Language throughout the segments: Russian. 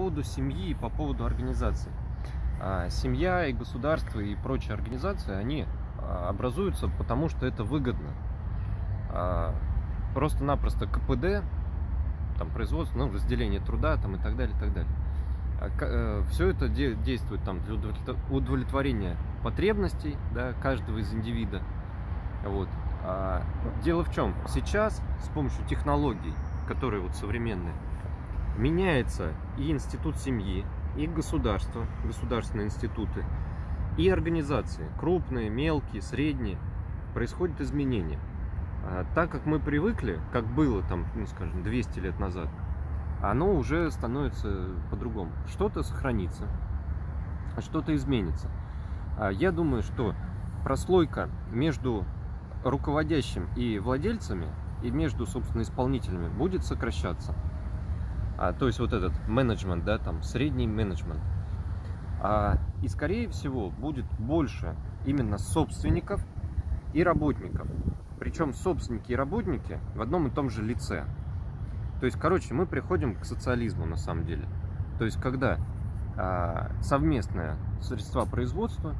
поводу семьи и по поводу организации. Семья и государство и прочие организации, они образуются потому, что это выгодно. Просто-напросто КПД, там, производство, ну, разделение труда там, и так далее, и так далее. Все это действует там, для удовлетворения потребностей, да, каждого из индивида. Вот. Дело в чем? Сейчас с помощью технологий, которые вот современные, меняется и институт семьи, и государство, государственные институты, и организации, крупные, мелкие, средние, происходят изменения. Так как мы привыкли, как было там, ну, скажем, 200 лет назад, оно уже становится по-другому. Что-то сохранится, что-то изменится. Я думаю, что прослойка между руководящим и владельцами, и между, собственно, исполнителями будет сокращаться. То есть вот этот менеджмент, да, там, средний менеджмент. И, скорее всего, будет больше именно собственников и работников. Причем собственники и работники в одном и том же лице. То есть, короче, мы приходим к социализму на самом деле. То есть, когда совместное средства производства,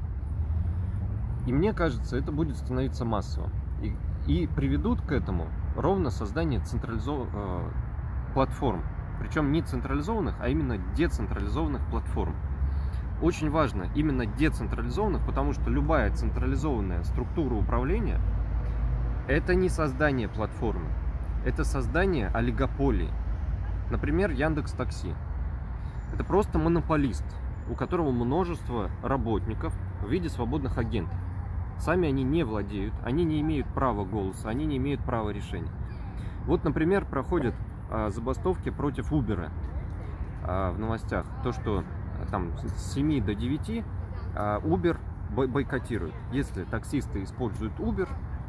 и мне кажется, это будет становиться массовым. И приведут к этому ровно создание централизованных платформ. Причем не централизованных, а именно децентрализованных платформ. Очень важно именно децентрализованных, потому что любая централизованная структура управления — это не создание платформы, это создание олигополии. Например, Яндекс.Такси. Это просто монополист, у которого множество работников в виде свободных агентов. Сами они не владеют, они не имеют права голоса, они не имеют права решения. Вот, например, проходят забастовки против Uber в новостях. То, что там с 7 до 9 Uber бойкотирует. Если таксисты используют Uber,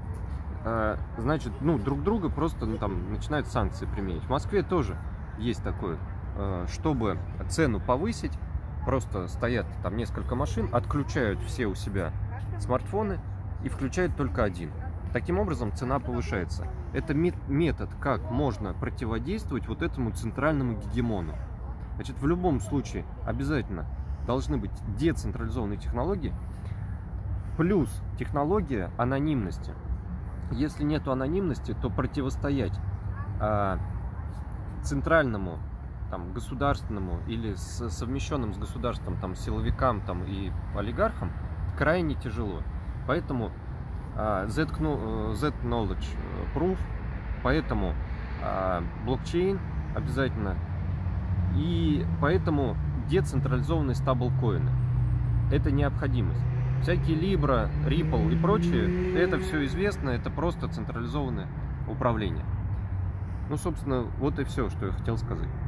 значит, ну, друг друга просто там начинают санкции применять. В Москве тоже есть такое. Чтобы цену повысить, просто стоят там несколько машин, отключают все у себя смартфоны и включают только один. Таким образом, цена повышается. Это метод, как можно противодействовать вот этому центральному гегемону. Значит, в любом случае обязательно должны быть децентрализованные технологии, плюс технология анонимности. Если нет анонимности, то противостоять центральному, там, государственному или совмещенным с государством там, силовикам там, и олигархам крайне тяжело. Поэтому Z-Knowledge Proof, поэтому блокчейн обязательно, и поэтому децентрализованные стаблкоины. Это необходимость. Всякие Libra, Ripple и прочее, это все известно, это просто централизованное управление. Ну, собственно, вот и все, что я хотел сказать.